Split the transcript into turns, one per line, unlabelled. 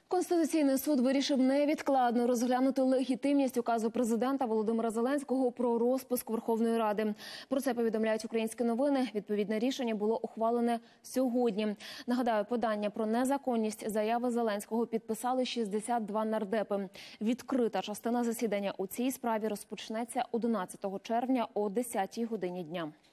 Конституційний суд вирішив невідкладно розглянути легітимність указу президента Володимира Зеленського про розпуск Верховної Ради. Про це повідомляють українські новини. Відповідне рішення було ухвалене сьогодні. Нагадаю, подання про незаконність заяви Зеленського підписали 62 нардепи. Відкрита частина засідання у цій справі розпочнеться 11 червня о 10-й годині дня.